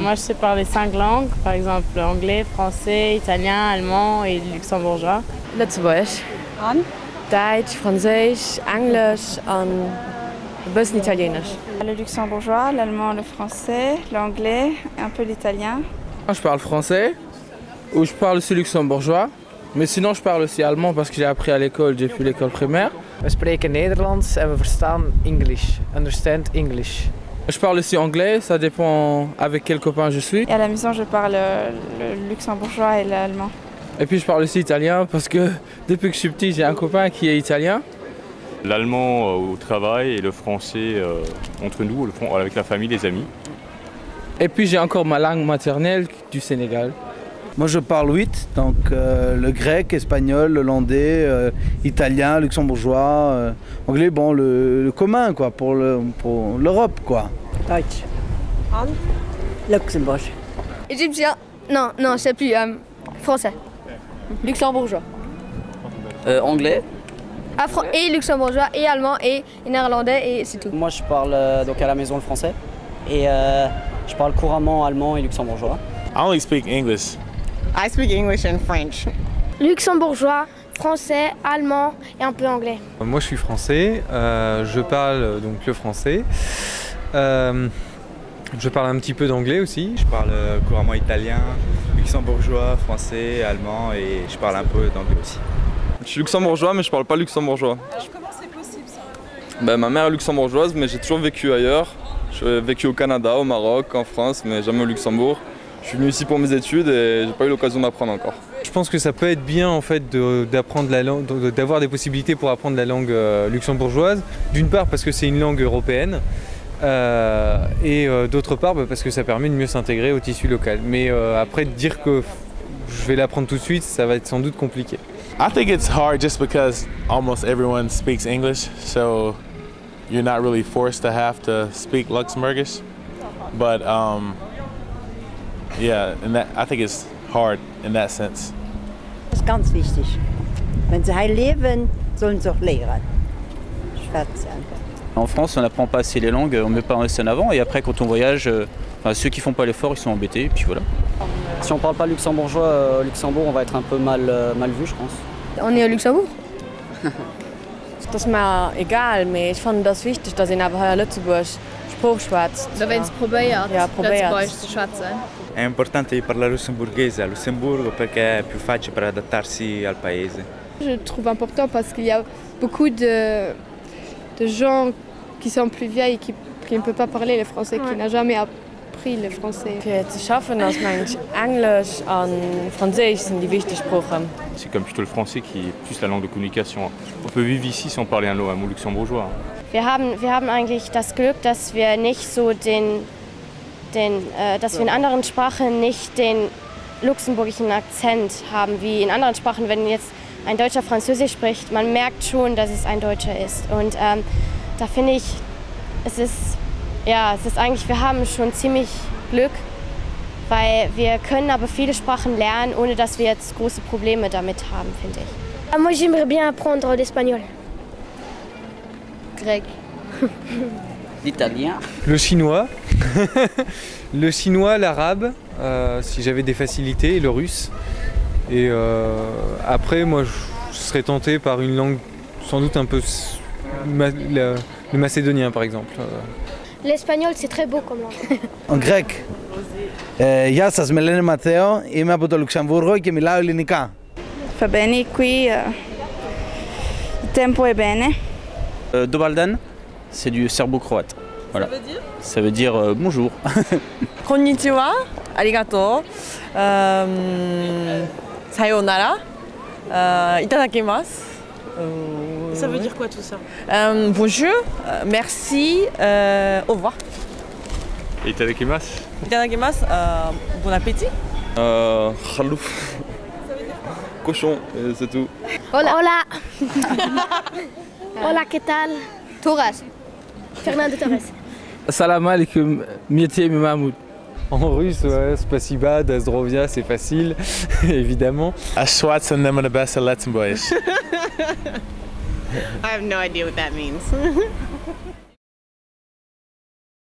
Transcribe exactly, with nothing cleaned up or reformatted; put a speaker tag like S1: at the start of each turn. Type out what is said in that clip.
S1: moi, je sais parler cinq langues, par exemple anglais, français, italien, allemand et luxembourgeois.
S2: Lützeburg.
S3: An?
S2: Deutsch, Französisch, Englisch und ein bisschen Italienisch.
S3: Le luxembourgeois, l'allemand, le français, l'anglais, un peu l'italien.
S4: Je parle français, ou je parle aussi luxembourgeois, mais sinon je parle aussi allemand parce que j'ai appris à l'école depuis l'école primaire.
S5: We spreken Nederlands en we verstaan English. Understand English.
S4: Je parle aussi anglais, ça dépend avec quel copain je suis.
S3: Et à la maison, je parle le luxembourgeois et l'allemand.
S4: Et puis je parle aussi italien parce que depuis que je suis petit, j'ai un copain qui est italien.
S6: L'allemand euh, au travail et le français euh, entre nous, le, avec la famille, les amis.
S4: Et puis j'ai encore ma langue maternelle du Sénégal.
S7: Moi je parle huit, donc euh, le grec, espagnol, l'hollandais, euh, italien, luxembourgeois, euh, anglais, bon le, le commun quoi, pour l'Europe quoi.
S8: Deutsch. An? Luxembourg.
S9: Égyptien. Non, non, je sais plus. Euh, français.
S2: Luxembourgeois.
S10: Euh, anglais.
S9: Afro et luxembourgeois et allemand et néerlandais et c'est tout.
S10: Moi je parle euh, donc à la maison le français et euh, je parle couramment allemand et luxembourgeois.
S11: I only speak English.
S12: I speak English and French.
S9: Luxembourgeois, français, allemand et un peu anglais.
S13: Moi je suis français, euh, je parle donc le français. Euh, je parle un petit peu d'anglais aussi.
S14: Je parle couramment italien, luxembourgeois, français, allemand et je parle un peu d'anglais aussi.
S15: Je suis luxembourgeois mais je parle pas luxembourgeois.
S3: Alors comment c'est possible ça?
S15: Ben, ma mère est luxembourgeoise mais j'ai toujours vécu ailleurs. J'ai vécu au Canada, au Maroc, en France mais jamais au Luxembourg. Je suis venu ici pour mes études et j'ai pas eu l'occasion d'apprendre encore.
S13: Je pense que ça peut être bien en fait d'apprendre la langue, d'avoir des possibilités pour apprendre la langue euh, luxembourgeoise. D'une part parce que c'est une langue européenne euh, et euh, d'autre part bah, parce que ça permet de mieux s'intégrer au tissu local. Mais euh, après dire que je vais l'apprendre tout de suite, ça va être sans doute compliqué.
S11: I think it's hard just because almost everyone speaks English, so you're not really forced to have to speak Luxembourgish. But um, yeah, and that, I think it's hard in that sense.
S8: Das ist ganz wichtig. Wenn sie hier leben, sollen sie auch lehren.
S10: En France, on n'apprend pas assez les langues, on ne met pas assez en avant et après quand on voyage, euh, enfin, ceux qui font pas l'effort, ils sont embêtés et puis voilà. Si on parle pas luxembourgeois euh, au Luxembourg, on va être un peu mal, euh, mal vu, je pense.
S9: On est au Luxembourg?
S2: Das ist mir egal, aber ich fand das wichtig, dass ich nachher Lützeburg Spruch schwätzt.
S16: Da wenn es probiert,
S2: ja,
S16: Lützeburg zu schwätzen.
S14: È importante parlare lussemburghese a Lussemburgo perché è più facile per adattarsi al paese.
S16: Je trouve important parce qu'il y a beaucoup de, de gens qui sont plus vieilles et qui, qui ne peuvent pas parler le français, ouais. Qui n'ont jamais appris le français.
S2: Für zu schaffen, dass man Englisch und Französisch sind die wichtigen Sprachen.
S6: C'est comme plutôt le français qui est plus la langue de communication. On peut vivre ici sans parler un mot luxembourgeois.
S9: Wir haben, wir haben eigentlich das Glück, dass wir nicht so den, den äh, dass wir in anderen Sprachen nicht den luxemburgischen Akzent haben wie in anderen Sprachen, wenn jetzt ein Deutscher Französisch spricht, man merkt schon, dass es ein Deutscher ist. Und ähm, da finde ich, es ist, ja, es ist eigentlich, wir haben schon ziemlich Glück, weil wir können aber viele Sprachen lernen, ohne dass wir jetzt große Probleme damit haben, finde ich. Moi, j'aimerais bien apprendre l'espagnol.
S16: Grec.
S10: L'italien.
S13: Le chinois. Le chinois, l'arabe, euh, si j'avais des facilités, et le russe. Et euh, après, moi, je serais tenté par une langue sans doute un peu... Ma, le, le macédonien, par exemple.
S9: L'espagnol, c'est très beau comme langue.
S7: En grec. Ε, γεια σας, με λένε Ματθαίο, είμαι από το Λουξεμβούργο και μιλάω ελληνικά.
S3: Va bene, qui uh, il tempo è bene.
S10: Euh, Dobaldan, c'est du serbo-croate. Voilà. Ça veut dire, Ça veut dire euh, bonjour.
S2: Konnichiwa, arigato, euh, sayonara, euh, itadakimasu.
S12: Euh, ça veut dire quoi tout ça?
S2: euh, Bonjour, euh, merci, euh, au revoir.
S6: Et itadakimasu?
S2: Itadakimasu, euh, bon appétit.
S15: Euh, khalouf. Cochon, c'est tout.
S9: Hola. Hola. Hola, ¿qué tal? Torres. Fernando Torres.
S4: Salam alaikum, Mieti Mahmoud.
S13: En russe, ouais, Spasiba, Dazdrovia, c'est facile, évidemment.
S11: Ashwat and them are the best at Luxembourg.
S12: I have no idea what that means.